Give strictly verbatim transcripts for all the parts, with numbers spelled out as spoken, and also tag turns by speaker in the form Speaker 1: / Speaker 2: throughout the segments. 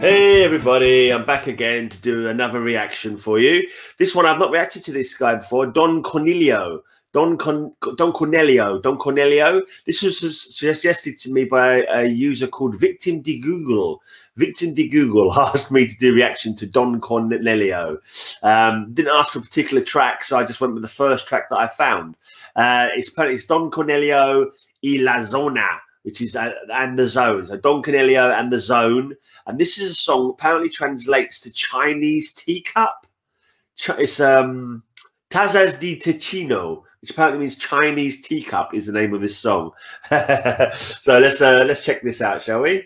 Speaker 1: Hey everybody, I'm back again to do another reaction for you. This one, I've not reacted to this guy before, Don Cornelio. Don Con Don Cornelio. Don Cornelio. This was suggested to me by a user called Victim de Google. Victim de Google asked me to do reaction to Don Cornelio. Um, didn't ask for a particular track, so I just went with the first track that I found. Uh, it's apparently it's Don Cornelio y la Zona, which is uh, and the Zone. So Don Cornelio and the Zone. And this is a song apparently translates to Chinese teacup. It's um, Tazas de Ticino, which apparently means Chinese teacup is the name of this song. So let's uh, let's check this out, shall we?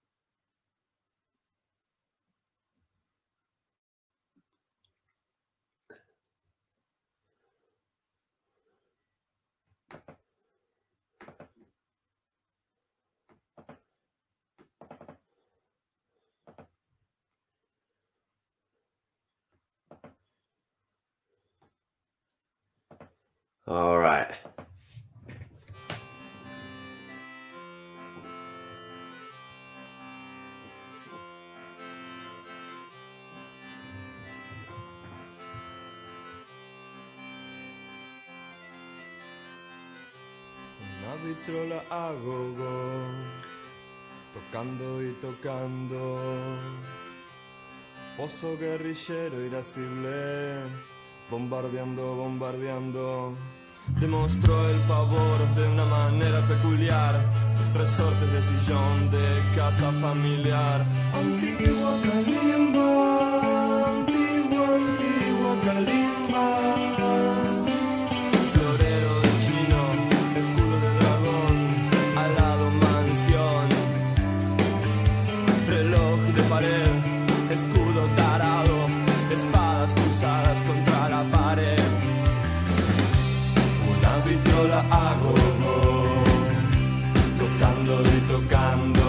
Speaker 1: All right.
Speaker 2: Una vitrola a gogo, tocando y tocando, pozo guerrillero irascible, bombardeando, bombardeando. Demostró el pavor de una manera peculiar, resortes de sillón de casa familiar. Antigua calimba, antigua, antigua calimba. Florero de chino, escudo de dragón, alado mansión. Reloj de pared, escudo tarado, espadas cruzadas contra la pared. Una vitrola a gogo, tocando y tocando,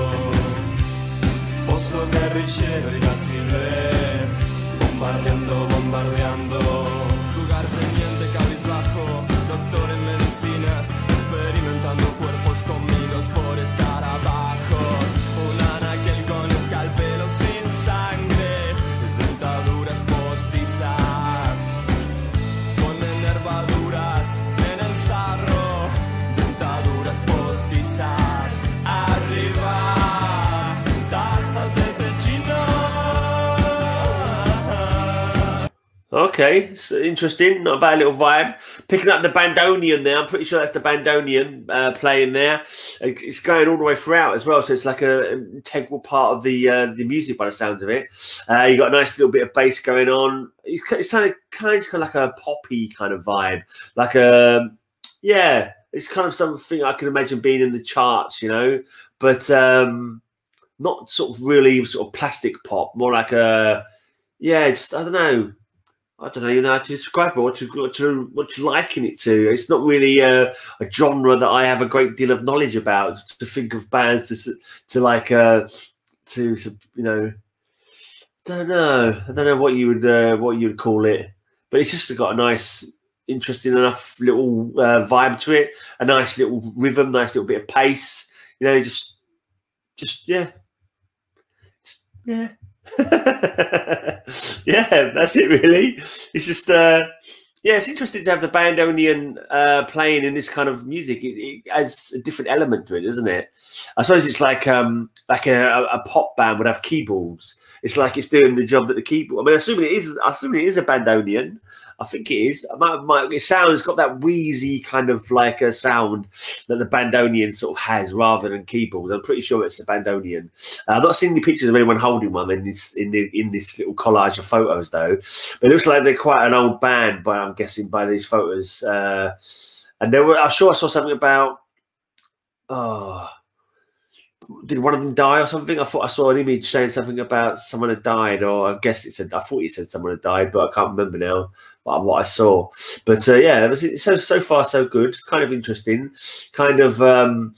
Speaker 2: pozo guerrillero irascible, bombardeando, bombardeando. Lugar teniente cabizbajo, doctor en medicinas, experimentando cuerpos comidos por escarabajos. Un anaquel con escalpelo sin sangre, dentaduras postizas, con enervaduras en el sarro, dentaduras postizas. Arriba, tazas de techino.
Speaker 1: Okay, it's interesting. Not a bad little vibe. Picking up the bandoneon there. I'm pretty sure that's the bandoneon uh, playing there. It's going all the way throughout as well, so it's like a, an integral part of the uh, the music by the sounds of it. Uh, you got a nice little bit of bass going on. It's, it's kind of kind of like a poppy kind of vibe, like a yeah. It's kind of something I can imagine being in the charts, you know, but um, not sort of really sort of plastic pop. More like a yeah. It's, I don't know. I don't know how to describe it, what to, what to, what to liken it to. It's not really a, a genre that I have a great deal of knowledge about. To think of bands to, to like, uh, to, you know, I don't know. I don't know what you would, uh, what you would call it. But it's just got a nice, interesting enough little uh, vibe to it. A nice little rhythm, nice little bit of pace. You know, just, just yeah, just, yeah. Yeah, that's it really. It's just uh yeah, it's interesting to have the bandoneon uh playing in this kind of music. It, it has a different element to it, doesn't it? I suppose it's like um like a, a pop band would have keyboards. It's like it's doing the job that the keyboard. I mean, assuming it is, assuming it is a bandoneon. I think it is. I might, might, it sounds got that wheezy kind of like a sound that the bandoneon sort of has, rather than keyboards. I'm pretty sure it's a bandoneon. Uh, I've not seen any pictures of anyone holding one in this in the in this little collage of photos though. But it looks like they're quite an old band, by I'm guessing by these photos. Uh, and there were, I'm sure I saw something about. Oh. Did one of them die or something? I thought I saw an image saying something about someone had died, or I guess it said, I thought it said someone had died, but I can't remember now what, what I saw. But uh, yeah, it was, so so far so good. It's kind of interesting. Kind of, um,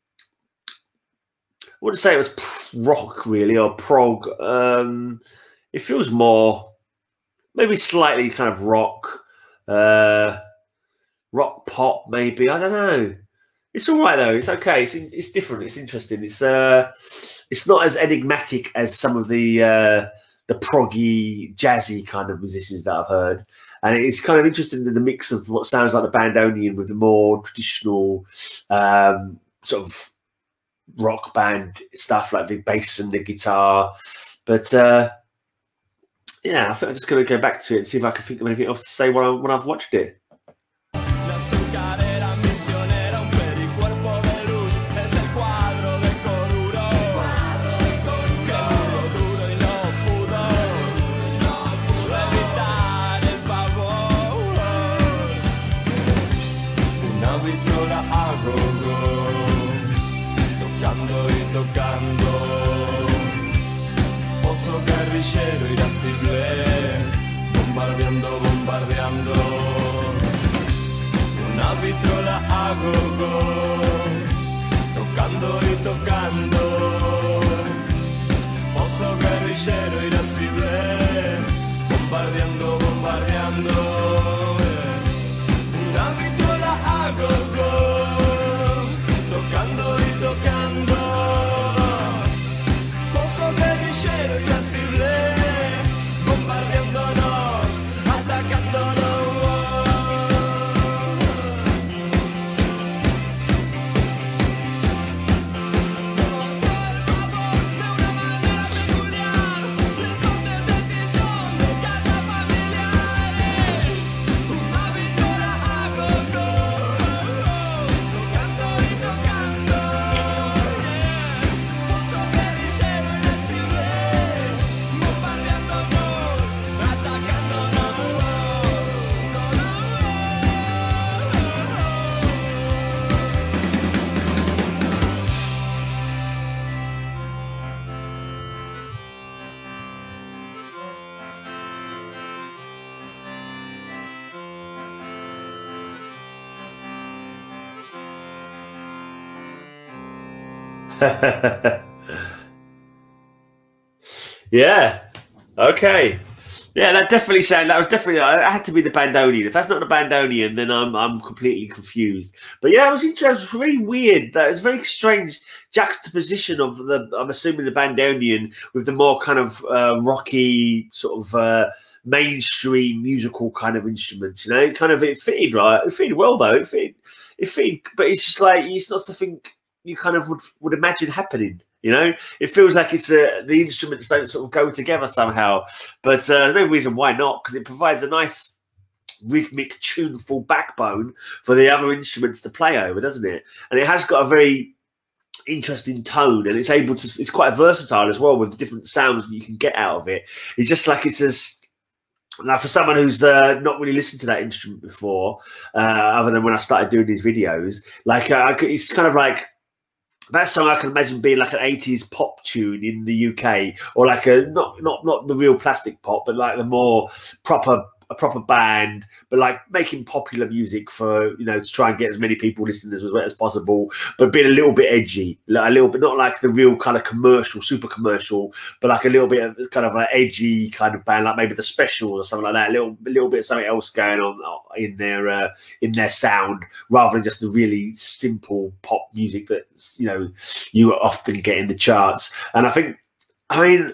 Speaker 1: I wouldn't say it was rock really, or prog. Um, it feels more, maybe slightly kind of rock, uh, rock pop maybe. I don't know. It's all right though. It's okay. It's it's different. It's interesting. It's uh, it's not as enigmatic as some of the uh, the proggy, jazzy kind of musicians that I've heard. And it's kind of interesting in the mix of what sounds like the Bandonion with the more traditional um, sort of rock band stuff, like the bass and the guitar. But uh, yeah, I think I'm just going to go back to it and see if I can think of anything else to say when, I, when I've watched it.
Speaker 2: Irascible, bombardeando, bombardeando, una vitrola a go-go, tocando y tocando, oso guerrillero irascible, bombardeando, bombardeando, una vitrola a go-go, tocando y tocando, oso guerrillero irascible.
Speaker 1: Yeah. Okay. Yeah, that definitely sounded. That was definitely. That had to be the Bandonion. If that's not the Bandonion, then I'm I'm completely confused. But yeah, it was interesting. It was really weird. That was a very strange juxtaposition of the. I'm assuming the Bandonion with the more kind of uh, rocky sort of uh, mainstream musical kind of instruments. You know, it kind of it fitted right. It fitted well though. It fitted. It fitted. But it's just like it's not something you kind of would would imagine happening. You know, it feels like it's uh, the instruments don't sort of go together somehow, but uh, there's no reason why not, because it provides a nice rhythmic, tuneful backbone for the other instruments to play over, doesn't it? And it has got a very interesting tone, and it's able to. It's quite versatile as well with the different sounds that you can get out of it. It's just like it's as now for someone who's uh, not really listened to that instrument before, uh, other than when I started doing these videos. Like uh, it's kind of like. That song I can imagine being like an eighties pop tune in the U K, or like a not not not the real plastic pop, but like the more proper a proper band, but like making popular music for, you know, to try and get as many people listening as, as possible, but being a little bit edgy, like a little bit, not like the real kind of commercial, super commercial, but like a little bit of kind of an edgy kind of band, like maybe the Special or something like that. A little, a little bit of something else going on in their uh, in their sound, rather than just the really simple pop music that, you know, you often get in the charts. And I think, I mean.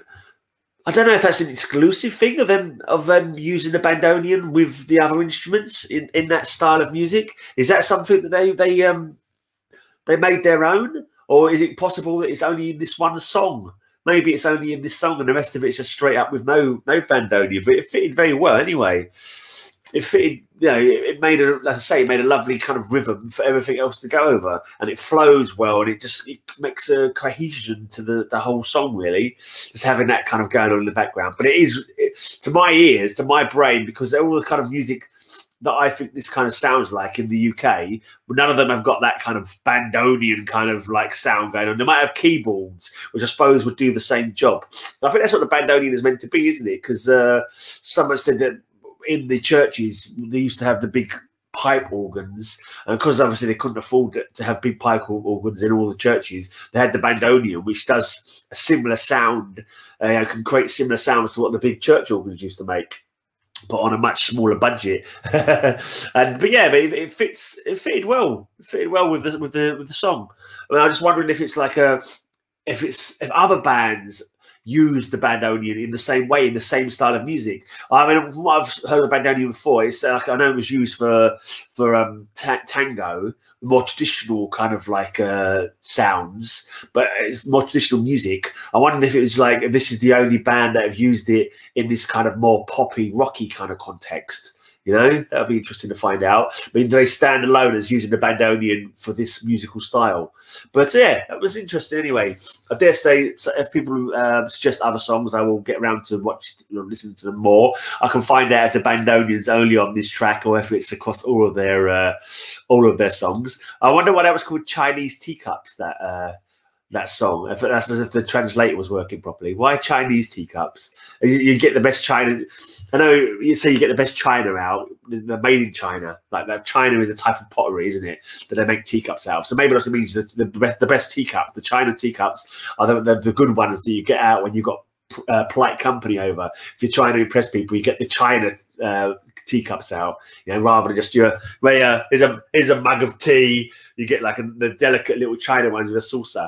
Speaker 1: I don't know if that's an exclusive thing of them of them using the Bandonion with the other instruments in, in that style of music. Is that something that they they um they made their own, or is it possible that it's only in this one song? Maybe it's only in this song and the rest of it's just straight up with no no Bandonion. But it fitted very well anyway. It fitted, you know, it made a, like I say, it made a lovely kind of rhythm for everything else to go over, and it flows well, and it just it makes a cohesion to the the whole song, really, just having that kind of going on in the background. But it is, it, to my ears, to my brain, because they're all the kind of music that I think this kind of sounds like in the U K, but none of them have got that kind of Bandonion kind of like sound going on. They might have keyboards, which I suppose would do the same job. And I think that's what the Bandonion is meant to be, isn't it? Because uh, someone said that in the churches they used to have the big pipe organs, and because obviously they couldn't afford to have big pipe organs in all the churches, they had the Bandonion, which does a similar sound, uh, can create similar sounds to what the big church organs used to make, but on a much smaller budget. And but yeah, but it, it fits. It fitted well. It fitted well with the with the with the song. I mean, I'm just wondering if it's like a if it's if other bands use the bandoneon in the same way, in the same style of music. I mean, from what I've heard of the bandoneon before, it's like, I know it was used for for um, ta tango, more traditional kind of like uh, sounds, but it's more traditional music. I wondered if it was like, if this is the only band that have used it in this kind of more poppy, rocky kind of context. You know, that'll be interesting to find out. I mean, do they stand alone as using the bandoneon for this musical style? But yeah, that was interesting anyway. I dare say, if people uh, suggest other songs, I will get around to watch, you know, listen to them more. I can find out if the bandoneon's only on this track or if it's across all of their uh, all of their songs. I wonder why that was called Chinese Teacups. That uh, that song. If that's as if the translator was working properly. Why Chinese teacups? You, you get the best China. I know you say you get the best China out. They're made in China. Like that, China is a type of pottery, isn't it? That they make teacups out of. So maybe that's what means the, the best the best teacups, the China teacups, are the, the, the good ones that you get out when you've got uh, polite company over. If you're trying to impress people, you get the China uh, teacups out, you know, rather than just your where uh, here's a here's a mug of tea. You get like a, the delicate little China ones with a saucer.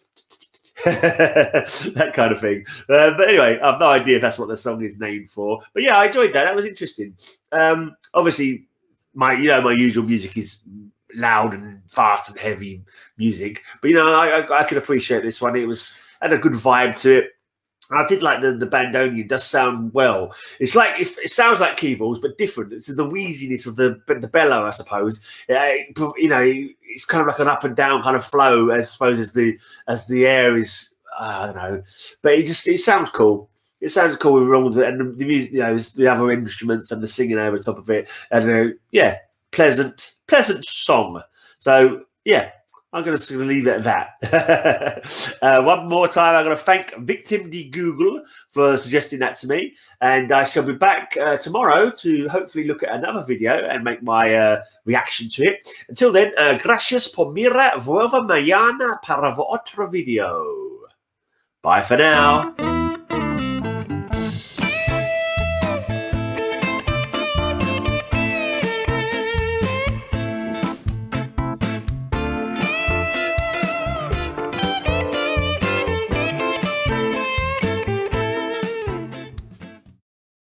Speaker 1: That kind of thing. Uh, but anyway, I've no idea if that's what the song is named for. But yeah, I enjoyed that. That was interesting. Um, obviously, my you know my usual music is loud and fast and heavy music. But you know, I I, I could appreciate this one. It was had a good vibe to it. I did like the the bandoneon. It does sound well. It's like if it sounds like keyboards, but different. It's the wheeziness of the the bellow, I suppose. Yeah, you know, it's kind of like an up and down kind of flow, I suppose, as the as the air is. Uh, I don't know, but it just it sounds cool. It sounds cool with wrong with it, and the, the music, you know, the other instruments and the singing over the top of it, and uh, yeah, pleasant, pleasant song. So yeah. I'm going to leave it at that. uh, one more time, I'm going to thank Victim de Google for suggesting that to me. And I shall be back uh, tomorrow to hopefully look at another video and make my uh, reaction to it. Until then, uh, gracias por mirar. Vuelva mañana para otro video. Bye for now.